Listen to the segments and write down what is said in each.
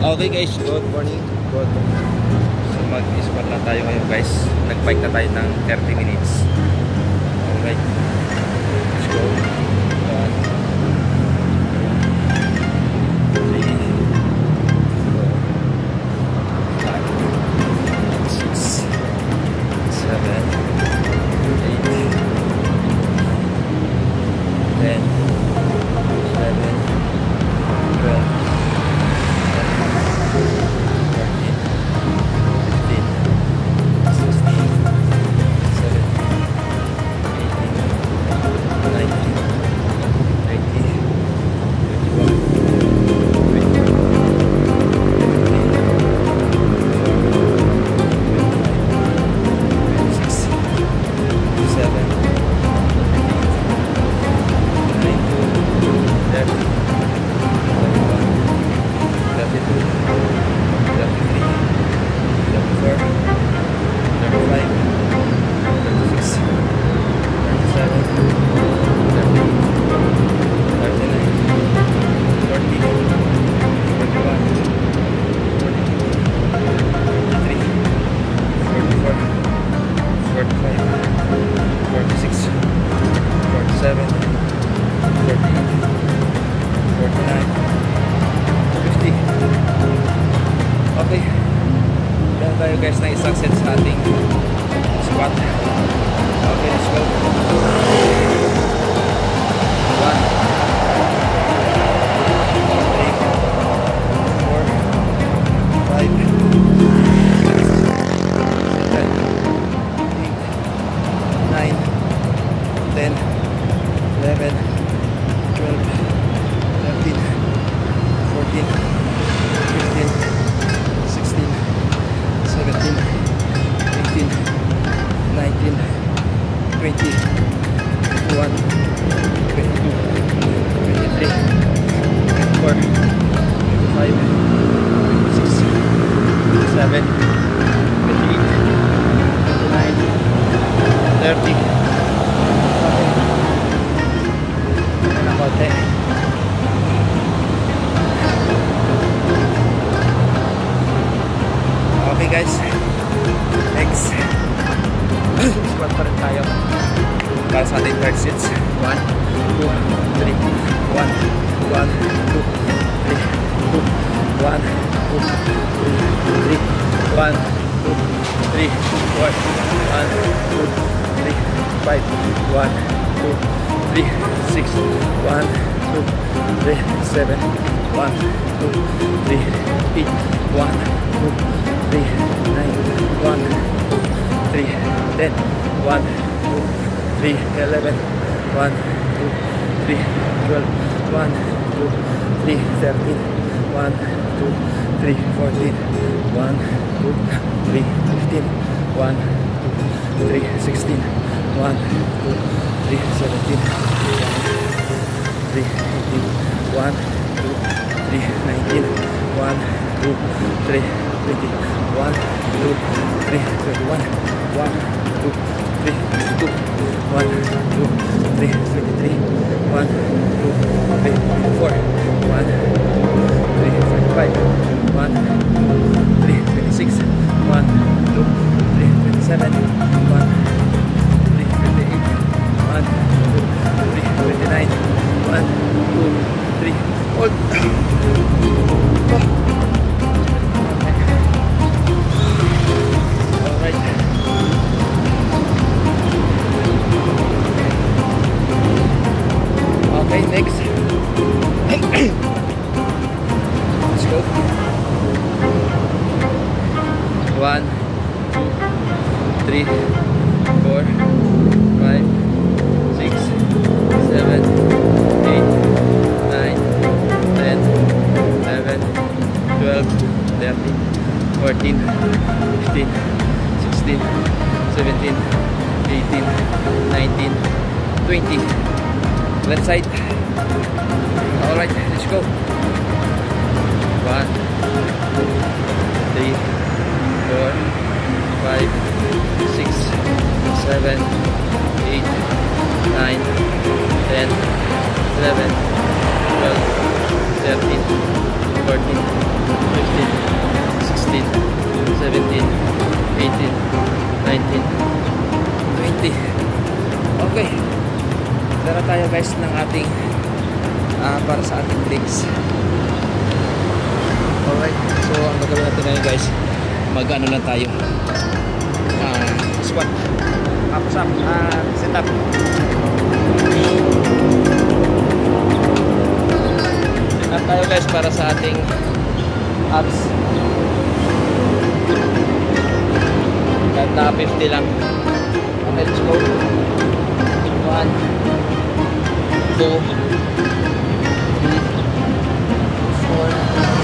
Okay guys, good morning. Good. So mag-spot na tayo ngayon guys. Nag-bike na tayo ng 30 minutes. Alright. Let's go. 49, okay, dahil tayo guys na isang set sa ating squat. Okay, let's go. 30. Okay guys, next squat pa rin tayo para sa ating third sets. 1, 2, 3, 1, 1, 2, 3, 2, 1, 2, 3, 1, 2, 3, 4, 1, 2, 3, 5, 1, 2, 3, 6, 1, 2, 3, 7, 1, 2, 3, 8, 1, 2, 3, 9, 1, 2, 3, 10, 1, 2, 3, 11, 1, 2, 3, 12, 1, 2, 3, 13, 1, 2, 3, 14, 1, 2, 3, 15, 1, 2, 3, 16, 1, 2, 3, 17, 3, 18, 1, 2, 3, 19, 1, 2, 3, 20, 1, 2, 3, 21, 1, 2, 3, 22, 1, 2, 3, 23, 1, 2, 3, 24, 1, 2, 3, 25, 1, 2, 3, 26, 1, 2, 3, 27, 1, 3, 28, 1, 2, 3, 29, 1, 2, 3, hold. Okay, next. Let's go. 1, 2, 3, 4, 5, 6, 7, 8, 9, 10, 11, 12, 13, 14, 15, 16, 17, 18, 19, 20. Left side. Alright, let's go. 1, 2, 3, 4, 5, 6, 7, 8, 9, 10, 11, 12, 13, 14, 15, guys ng ating para sa ating drinks. Alright, so ang gagawin natin ngayon guys, mag-ano na tayo, squat, push up, sit up. Sit up tayo guys para sa ating abs. Kahit na 50 lang. Okay, let's go. 1, 2, 3, 4,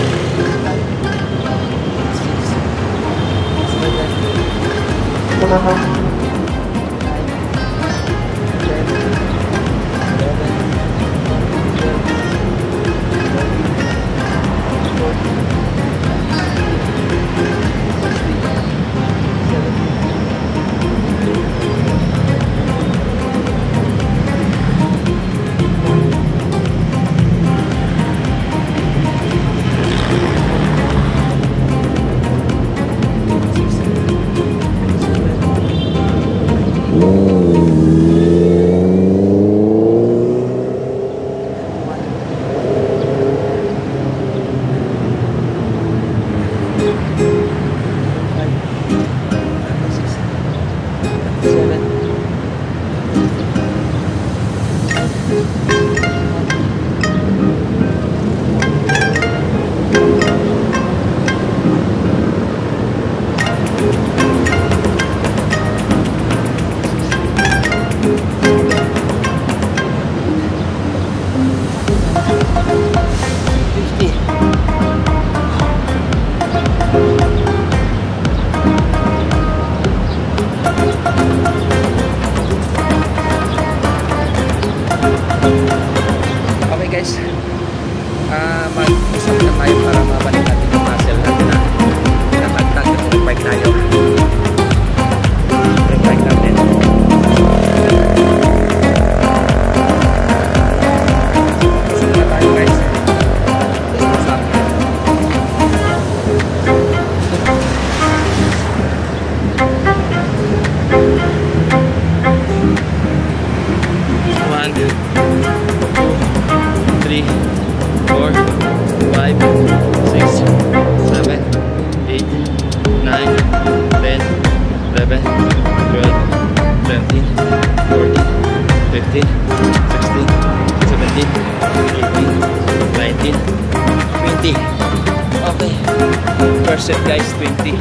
20. Okay. First set guys, 20.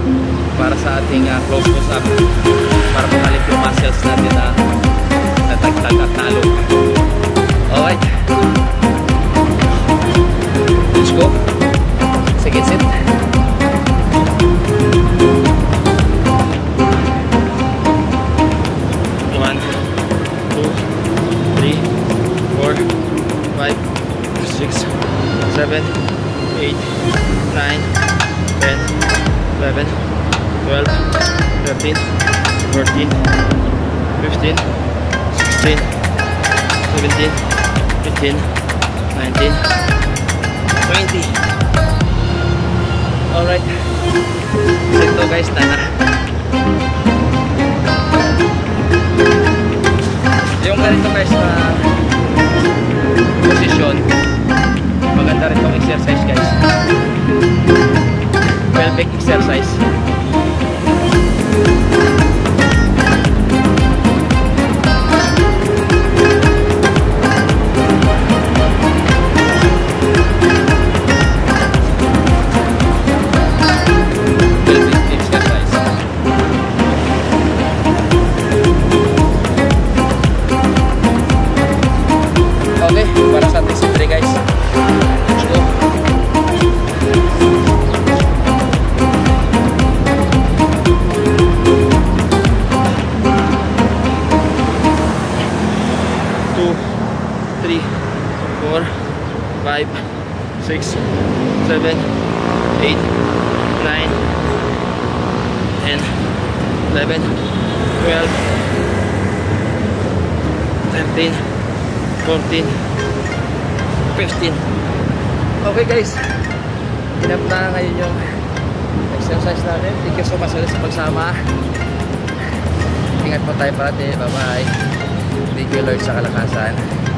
Para sa ating close push-up. Para pumalik yung muscles natin na natagtag at talo. Alright. Let's go. Second set. One, two, three, 4, 5, 6, 7, 8, 9, 10, 11, 12, 13, 14, 15, 16, 17, 18, 19, 20. Alright. Ito guys, tana. Yung ganito guys na posisyon, maganda rin itong exercise guys. Pelvic exercise. Para sa ating simple guys. Let's go. Two, 3, 4, 5, 6, 7, 8, 9, 10, 11, 12, 13, 14, 15. Okay guys, enough na ngayon yung exercise natin. Thank you so much ulit sa pagsama. Ingat po tayo parati. Bye bye. Thank you Lord sa kalakasan.